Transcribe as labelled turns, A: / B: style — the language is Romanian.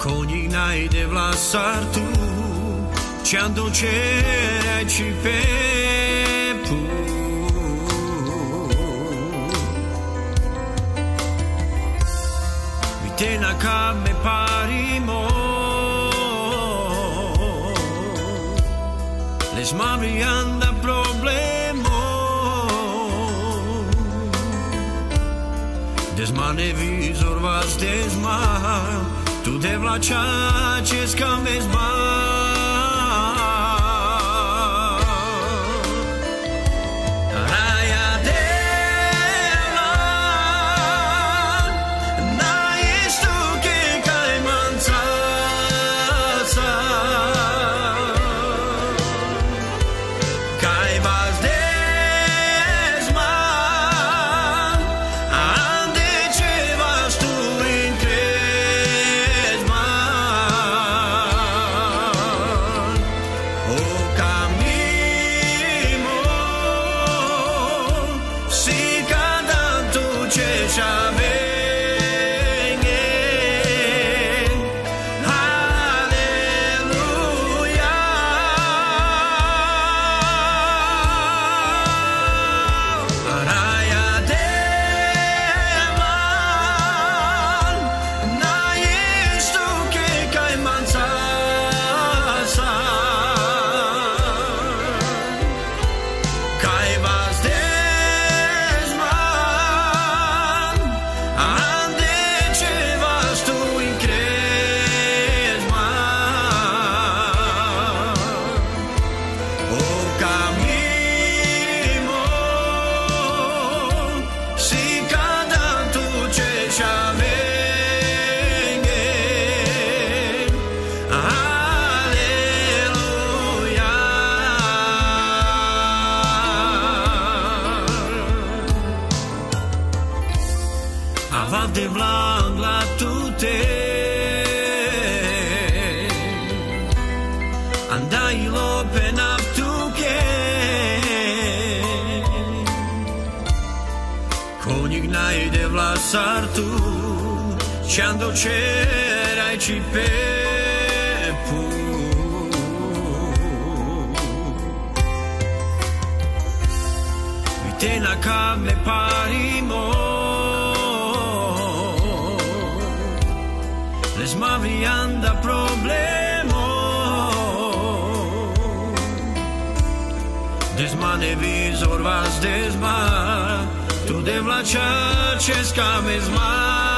A: Konik najde vlasar tu, që dolcere ci pepu. Vitena ka me parimo, les mami anda problemo, desma ne vizor vas desma, tu de vlača që s'ka me zba. Avat de vlang la tute, andai lope naptuke, konik najde vlasar tu, që dolcere ci pepu. Vitena ka me parimo, les mami anda problemo, desma ne vizor vas desma, tu de vlača që s'ka me zma.